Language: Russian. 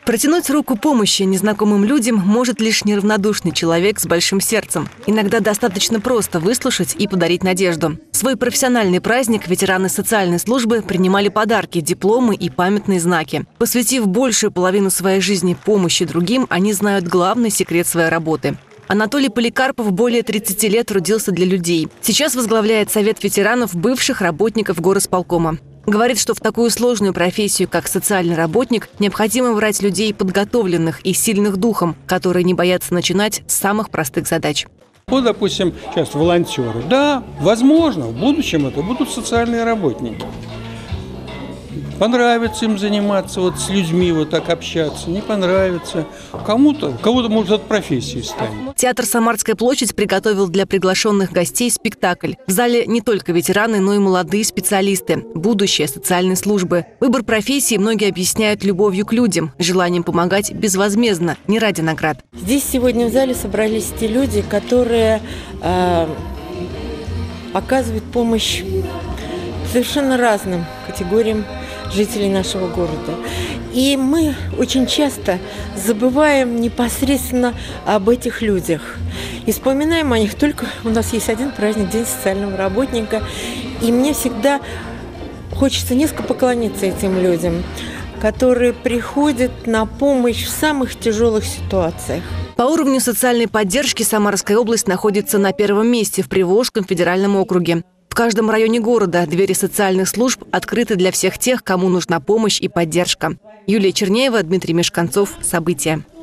Протянуть руку помощи незнакомым людям может лишь неравнодушный человек с большим сердцем. Иногда достаточно просто выслушать и подарить надежду. В свой профессиональный праздник ветераны социальной службы принимали подарки, дипломы и памятные знаки. Посвятив большую половину своей жизни помощи другим, они знают главный секрет своей работы. Анатолий Поликарпов более 30 лет трудился для людей. Сейчас возглавляет Совет ветеранов бывших работников горосполкома. Говорит, что в такую сложную профессию, как социальный работник, необходимо брать людей подготовленных и сильных духом, которые не боятся начинать с самых простых задач. Вот, допустим, сейчас волонтеры. Да, возможно, в будущем это будут социальные работники. Понравится им заниматься вот с людьми, вот так общаться, не понравится. Кому-то может от профессии станет. Театр «Самарская площадь» приготовил для приглашенных гостей спектакль. В зале не только ветераны, но и молодые специалисты, будущее социальной службы. Выбор профессии многие объясняют любовью к людям, желанием помогать безвозмездно, не ради наград. Здесь сегодня в зале собрались те люди, которые оказывают помощь совершенно разным категориям жителей нашего города. И мы очень часто забываем непосредственно об этих людях. И вспоминаем о них только... У нас есть один праздник, День социального работника. И мне всегда хочется низко поклониться этим людям, которые приходят на помощь в самых тяжелых ситуациях. По уровню социальной поддержки Самарская область находится на первом месте в Приволжском федеральном округе. В каждом районе города двери социальных служб открыты для всех тех, кому нужна помощь и поддержка. Юлия Чернеева, Дмитрий Мешканцов. События.